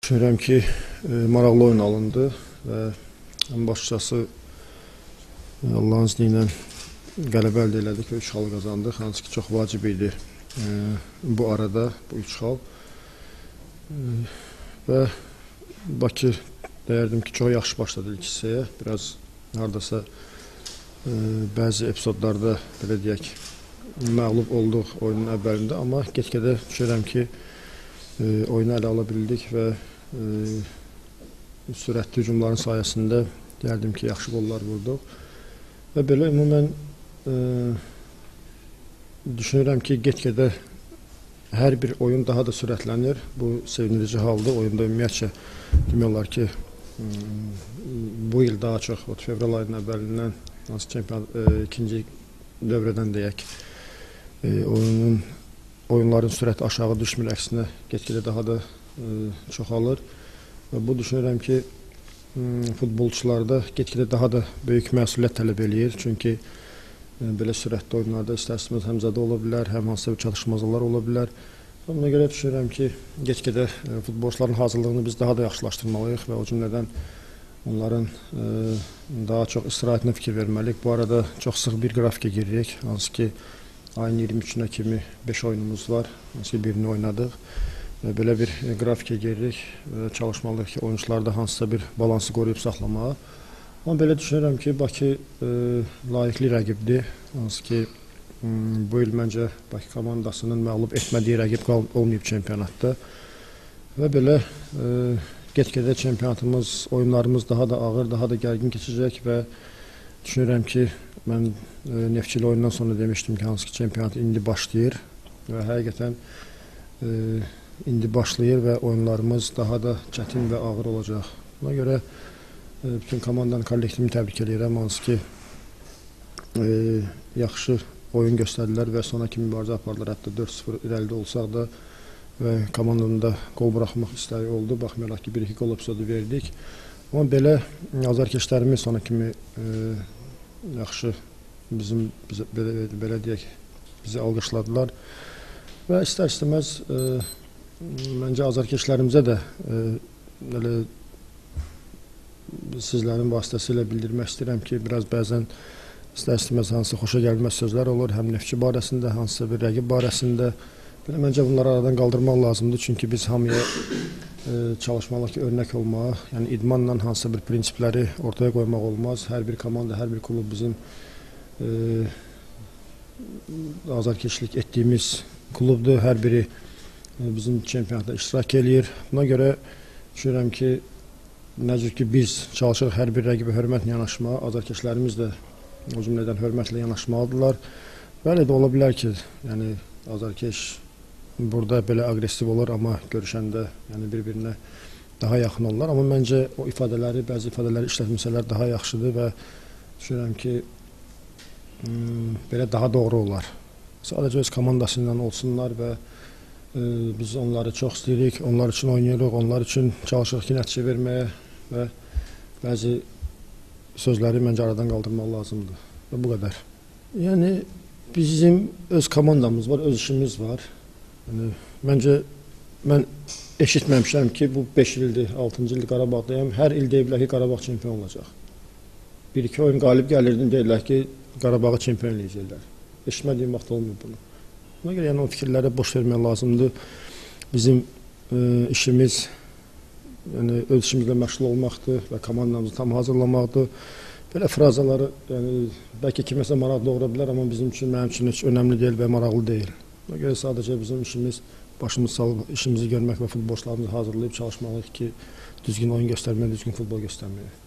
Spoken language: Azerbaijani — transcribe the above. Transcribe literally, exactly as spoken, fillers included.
Düşünürəm ki, e, maraqlı oyun alındı və ən başlıcası Allahın izni ilə qələbə əldə elədik və üç xal qazandıq. Hansı ki, çox vacib idi e, bu arada, bu üç xal. E, və Bakı deyərdim ki, çox yaxşı başladı ilk hissəyə. Biraz haradasa e, bəzi epizodlarda, belə deyək, məğlub olduq oyunun əvvəlində, amma get-gedə düşünürəm ki, e, oyunu ələ ala bildik və e, sürətli hücumların sayəsində deyərdim ki, yaxşı qollar vurduq. Və belə ümumən e, düşünürəm ki, get-gedə hər bir oyun daha da sürətlənir. Bu sevindirici haldır. Oyunda ümumiyyətcə demək olar ki, bu il daha çox fevral ayının əvvəlindən hansı çempion e, ikinci dövrədən deyək, e, oyunun oyunların sürəti aşağı düşmür, əksinə get-gedə daha da e, çoxalır. Və bu düşünürəm ki, futbolçularda get-gedə daha da böyük məsuliyyət tələb eləyir. Çünki e, belə sürətli oyunlarda istər-istəməz həm zədə ola bilər, həm hansısa bir çatışmazlıqlar ola bilər. Buna görə düşünürəm ki, get-gedə e, futbolçuların hazırlığını biz daha da yaxşılaşdırmalıyıq və o cümlədən onların e, daha çox istirahətinə fikir verməliyik. Bu arada çox sıx bir qrafikə giririk. Hansı ki, ayın iyirmi üçünə kimi beş oyunumuz var. Hansı ki, birini oynadıq. Belə bir grafikə giririk və çalışmalıyıq ki, oyuncularda hansısa bir balansı qoruyub saxlamağa. Amma belə düşünürəm ki, Bakı e, layiqli rəqibdir. Hansı ki, bu il məncə Bakı komandasının məğlub etmədiyi rəqib olmayıb çempionatda. Və belə e, get-gedə çempionatımız, oyunlarımız daha da ağır, daha da gərgin keçəcək və düşünürəm ki, mən e, Neftçili oyundan sonra demişdim ki, hansı ki, çempionat indi başlayır və həqiqətən e, indi başlayır və oyunlarımız daha da çətin və ağır olacaq. Buna görə e, bütün komandanın kollektivini təbrik edirəm. Hansı ki, e, yaxşı oyun göstərdilər və sonraki mübarizə apardılar. Hətta dörd sıfır irəlidə olsaq da və komandanın da qol buraxmaq istəyi oldu. Baxmayaraq ki, bir iki qol epizodu verdik. Amma belə azarkeşlərimiz sonraki kimi e, yaxşı bizim bizə, belə, belə deyək, bizi alqışladılar və istər-istəməz e, məncə azarkeşlərimizə də e, elə, sizlərin vasitəsilə bildirmək istəyirəm ki, biraz bəzən istər-istəməz hansısa xoşa gəlməz sözlər olur, həm Neftçi barəsində, hansısa bir rəqib barəsində. Belə, məncə bunları aradan qaldırmaq lazımdır, çünki biz hamıya e, çalışmalıyıq ki, örnək olmağa, yəni idmanla hansısa bir prinsipləri ortaya qoymaq olmaz. Hər bir komanda, hər bir klub bizim e, azarkeşlik etdiyimiz klubdur, hər biri bizim çempionatda iştirak eləyir. Buna görə düşünürəm ki, necə ki biz çalışırıq hər bir rəqibə hörmətlə yanaşmağa, azarkeşlərimiz də o cümlədən hörmətlə yanaşmalıdırlar. Bəli də ola bilər ki, yəni azarkeş burada belə aqressiv olur, amma görüşəndə yəni bir-birinə daha yaxın olurlar. Amma məncə o ifadələri, bəzi ifadələri işlətməsələr daha yaxşıdır və düşünürəm ki, belə daha doğru olar. Sadəcə öz komandası ilə olsunlar və biz onları çox istəyirik, onlar üçün oynayırıq, onlar üçün çalışırıq ki, nəticə verməyə və bəzi sözləri məncə aradan qaldırmaq lazımdır və bu qədər. Yəni, bizim öz komandamız var, öz işimiz var. Yəni, məncə, mən eşitməmişəm ki, bu beş ildir, altıncı ildir Qarabağdayım, hər il deyiblər ki, Qarabağ çempion olacaq. Bir-iki oyun qalib gəlirdim, deyirlər ki, Qarabağı çempion eləyəcəklər. Eşitmədiyim vaxt olmuyor bunu. Buna görə yəni, o fikirlərə boş vermək lazımdır. Bizim e, işimiz yəni, öz işimizlə məşğul olmaqdır və komandamızı tam hazırlamaqdır. Belə frazaları yəni, bəlkə kiməsə maraq doğura bilər, amma bizim üçün, mənim üçün heç önəmli deyil və maraqlı deyil. Buna görə sadəcə bizim işimiz, başımız salıb işimizi görmək və futbolçularımızı hazırlayıb çalışmalıyıq ki, düzgün oyun göstərməyə, düzgün futbol göstərməyə.